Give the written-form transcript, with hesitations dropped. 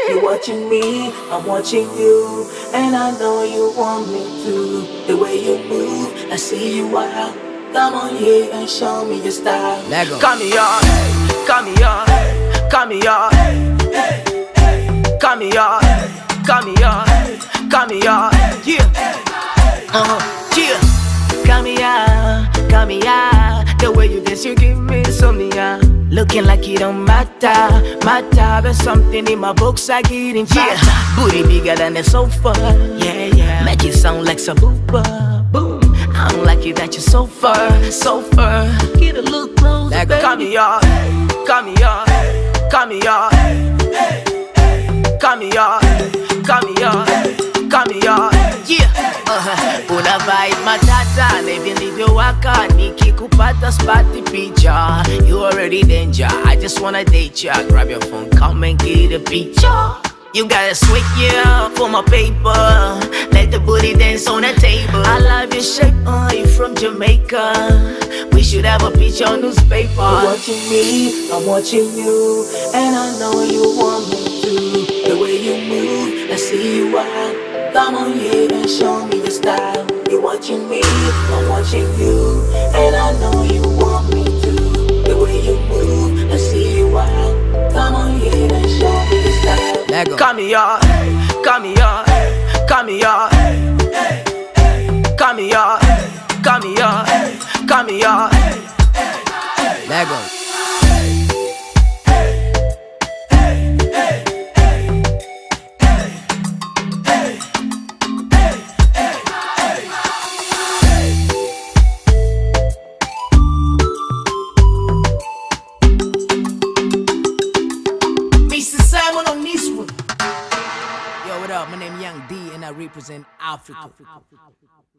You're watching me, I'm watching you, and I know you want me to. The way you move, I see you out. Come on here and show me your style. Come here, come here, come here, come here, come here, come here, yeah, yeah. Come here, come here. The way you dance, you give me insomnia. Looking like it don't matter, but something in my books I get in fact. Yeah. Booty bigger than the sofa, yeah, yeah. Make it sound like Sabuba, boom. I don't like it that you're so far. Get a little closer, baby. Come here, come here, come here, come here, come here, come here, yeah. Una vibe matata, never leave your waka. Nikikupata spati picha. You already danger, I just wanna date ya. Grab your phone, come and get a picture. You gotta switch, yeah, for my paper. Let the booty dance on the table. I love your shape, you from Jamaica. We should have a picture on newspaper. You're watching me, I'm watching you, and I know you want me to. The way you move, I see you out. Come on here and show me your style. You're watching me, I'm watching you, and I know you want me to. The way you move, I see you out. Come on here and show me your style. Come here, come here, come here, come here, come here, come here. Lego. My name Young D and I represent Africa.